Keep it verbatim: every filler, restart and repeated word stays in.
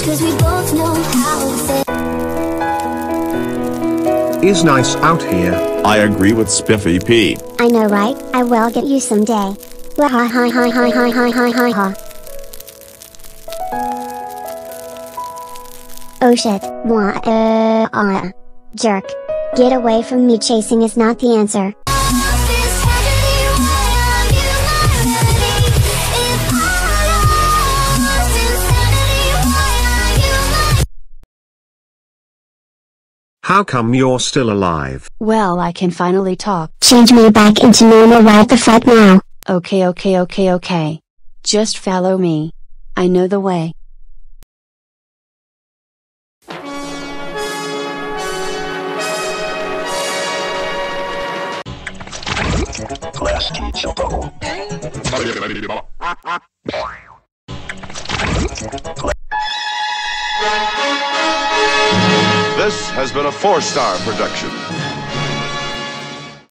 cause we both know how to say. Is nice out here. I agree with Spiffy P. I know, right? I will get you someday. Wah ha ha ha ha ha ha ha ha ha. Oh shit, wah uh uh. Jerk. Get away from me, chasing is not the answer. How come you're still alive? Well, I can finally talk. Change me back into normal right the fuck now. Okay, okay, okay, okay. Just follow me. I know the way. Class teacher. This has been a four-star production.